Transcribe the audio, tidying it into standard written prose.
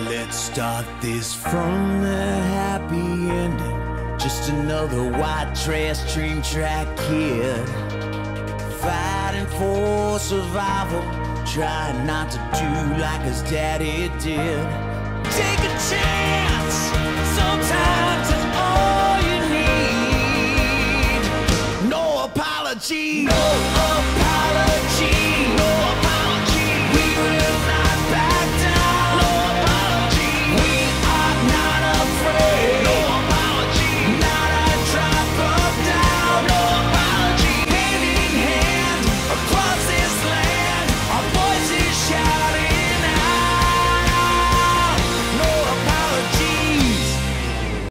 Let's start this from the happy ending. Just another white trash dream track kid, fighting for survival, trying not to do like his daddy did. Take a chance, sometimes it's all you need. No apology, no